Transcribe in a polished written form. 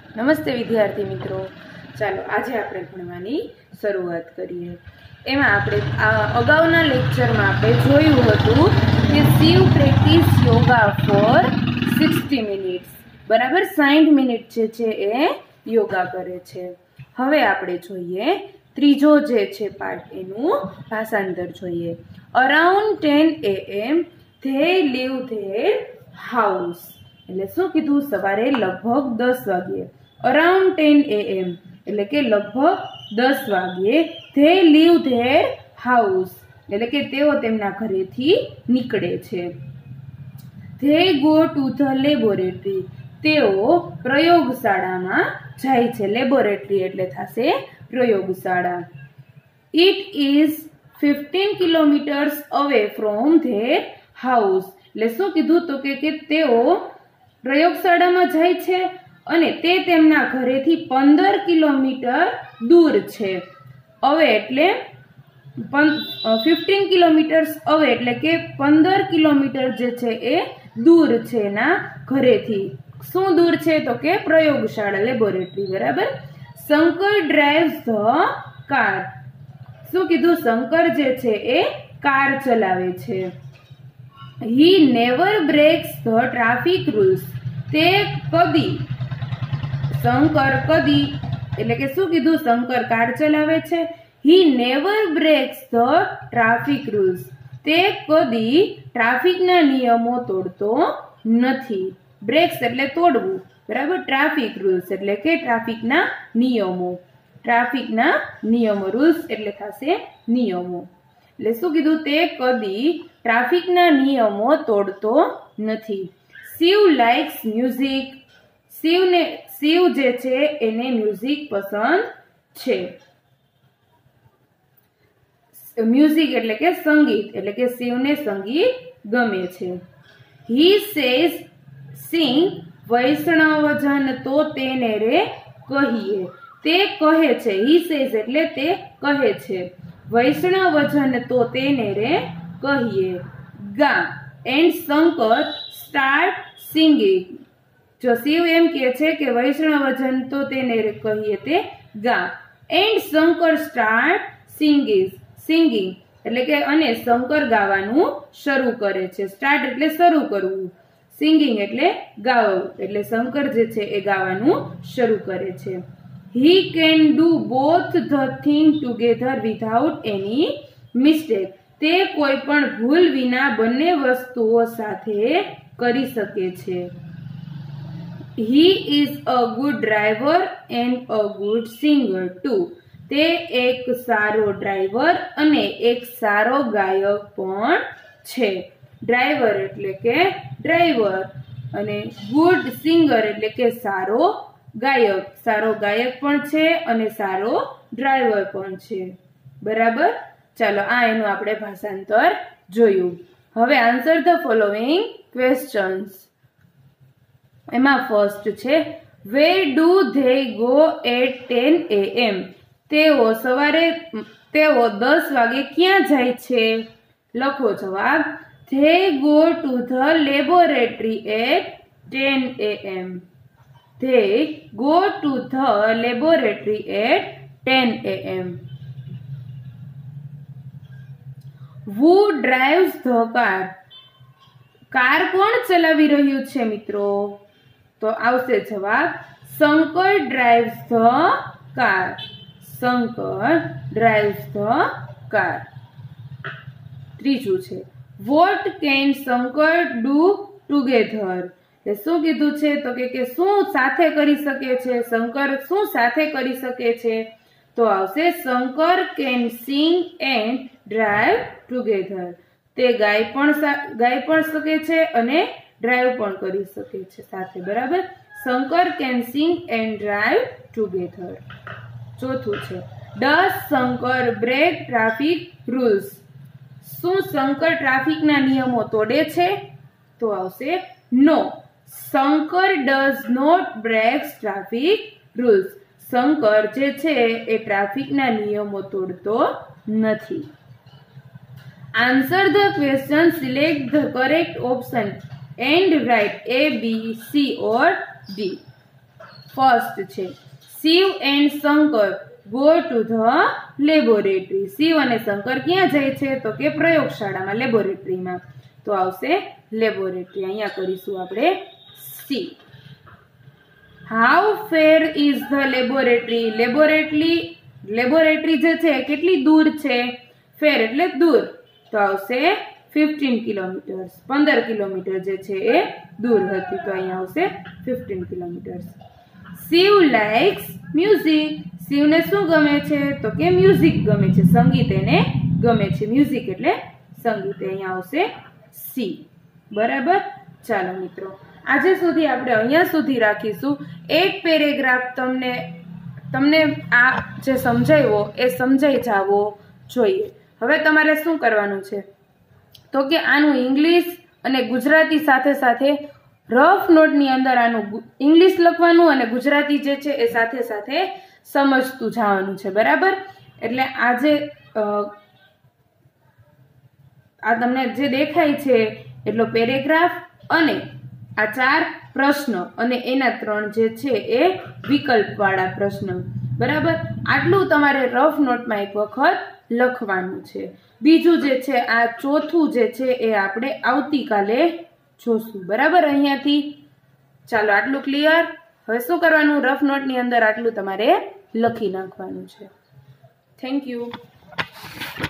નમસ્તે વિદ્યાર્થી મિત્રો, ચાલો આજે આપણે ભણવાની શરૂઆત કરીએ। એમાં આપણે અગાઉના લેક્ચરમાં આપણે જોયું હતું કે Shiv practice yoga for 60 minutes, બરાબર 60 મિનિટ જે છે એ યોગા કરે છે। હવે આપણે જોઈએ ત્રીજો જે છે પાર્ટ, એનું ભાષાંતર જોઈએ। Around 10 AM they leave their house, એટલે શું કીધું? સવારે લગભગ 10 વાગ્યે। અરાઉન્ડ 10 AM એટલે કે લગભગ 10 વાગ્યે they leave their house એટલે કે તેઓ તેમના ઘરેથી નીકળે છે। they go to the laboratory, તેઓ પ્રયોગશાળામાં જાય છે। લેબોરેટરી એટલે થશે પ્રયોગશાળા। it is 15 kilometers away from their house, એટલે શું કીધું? તો કે તેઓ પ્રયોગશાળામાં જાય છે અને તે તેમના ઘરેથી 15 કિલોમીટર દૂર છે। હવે એટલે 15 કિલોમીટર્સ અવે એટલે કે 15 કિલોમીટર જે છે એ દૂર છે એના ઘરેથી। શું દૂર છે? તો કે પ્રયોગશાળા, લેબોરેટરી, બરાબર। શંકર ડ્રાઇવ્સ ધ કાર, શું કીધું? શંકર જે છે એ કાર ચલાવે છે। he never breaks the traffic rules, તે કદી, શંકર કદી એટલે કે શું કીધું? શંકર કાર ચલાવે છે। he never breaks the traffic rules, તે કદી ટ્રાફિકના નિયમો તોડતો નથી। બ્રેક્સ એટલે તોડવું, બરાબર। ટ્રાફિક રૂલ્સ એટલે કે ટ્રાફિકના નિયમો, ટ્રાફિકના નિયમો, રૂલ્સ એટલે થશે નિયમો। એટલે શું કીધું? તે કદી ટ્રાફિકના નિયમો તોડતો નથી। શિવ લાઇક્સ મ્યુઝિક, શિવ જે છે એને મ્યુઝિક પસંદ છે। મ્યુઝિક એટલે કે સંગીત, એટલે કે શિવને સંગીત ગમે છે। he says સિંહ વૈષ્ણવજન તો તેને રે કહીએ, તે કહે છે। he says એટલે તે કહે છે। વૈષ્ણવજન તો તેને રે કહીએ। ગા એન્ડ શંકર સ્ટાર્ટ સિંગિંગ, જો શિવ એમ કહે છે કે વૈષ્ણવજન તો તેને રે કહીએ, તે ગા। એન્ડ શંકર સ્ટાર્ટ સિંગિંગ એટલે કે અને શંકર ગાવાનું શરૂ કરે છે। સ્ટાર્ટ એટલે શરૂ કરવું, સિંગિંગ એટલે ગાવું, એટલે શંકર જે છે એ ગાવાનું શરૂ કરે છે। he can do both the thing together without any mistake, તે કોઈ પણ ભૂલ વિના બંને વસ્તુઓ સાથે કરી શકે છે। he is a good driver and a good singer too, તે એક સારો ડ્રાઈવર અને એક સારો ગાયક પણ છે। ડ્રાઈવર એટલે કે ડ્રાઈવર અને ગુડ સિંગર એટલે કે સારો ગાયક, સારો ગાયક પણ છે અને સારો ડ્રાઈવર પણ છે, બરાબર। ચાલો આ એનું આપણે ભાષાંતર જોયું। હવે આન્સર ધ ફોલોઈંગ ક્વેશ્ચન્સ। એમાં ફર્સ્ટ છે where do they go at 10 AM, તેઓ 10 વાગે ક્યાં જાય છે? લખો જવાબ। they go to the laboratory at 10 AM, they go to the laboratory at 10 AM. who drives the car, car કોણ ચલાવી રહ્યું છે મિત્રો? તો આવશે જવાબ Shankar drives the car, Shankar drives the car. ત્રીજું છે what can Shankar do together, એટલે શું કીધું છે? તો કે શું સાથે કરી શકે છે? શંકર શું સાથે કરી શકે છે? તો આવશે Shankar can sing and drive together, તે ગાઈ પણ શકે છે અને ડ્રાઈવ પણ કરી શકે છે સાથે, બરાબર। Shankar can sing and drive together. ચોથું છે does Shankar break traffic rules, શું શંકર ટ્રાફિકના નિયમો તોડે છે? તો આવશે no, Shankar does not break traffic rules, Shankar જે છે એ ટ્રાફિકના નિયમો તોડતો નથી। Answer the question, select the correct option and write A, B, C or D. First છે Shiv and Shankar go to the laboratory. Shiv અને શંકર ક્યાં જાય છે? તો કે પ્રયોગશાળામાં, લેબોરેટરીમાં. તો આવશે લેબોરેટરી. અહીંયા કરીશું આપણે સી. How far is the laboratory? Laboratory જે છે કેટલી દૂર છે? ફેર એટલે દૂર, તો આવશે 15 કિલોમીટર. 15 કિલોમીટર જે છે એ દૂર હતી, તો અહીંયા આવશે 15 કિલોમીટર. Shiv likes music. શિવને શું ગમે છે? તો કે મ્યુઝિક ગમે છે, સંગીત એને ગમે છે. મ્યુઝિક એટલે સંગીત, અહીંયા આવશે સી. બરાબર. ચાલો મિત્રો, આજે સુધી આપણે અહીંયા સુધી રાખીશું. એક પેરેગ્રાફ તમને આ જે સમજાવ્યો એ સમજાઈ જવો જોઈએ. હવે તમારે શું કરવાનું છે? તો કે આનું ઇંગ્લિશ અને ગુજરાતી સાથે સાથે રફ નોટની અંદર આનું ઇંગ્લિશ લખવાનું અને ગુજરાતી જે છે એ સાથે સાથે સમજતું જવાનું છે. બરાબર. એટલે આજે આ તમને જે દેખાય છે એટલો પેરેગ્રાફ અને આ 4 પ્રશ્ન અને એના 3 જે છે એ વિકલ્પવાળા પ્રશ્ન. બરાબર. આટલું તમારે રફ નોટમાં એક વખત લખવાનું છે. બીજું જે છે આ ચોથું જે છે એ આપણે આવતીકાલે જોશું. બરાબર. અહીંયાથી ચાલો આટલું ક્લિયર. હવે શું કરવાનું? રફ નોટની અંદર આટલું તમારે લખી નાખવાનું છે. Thank you.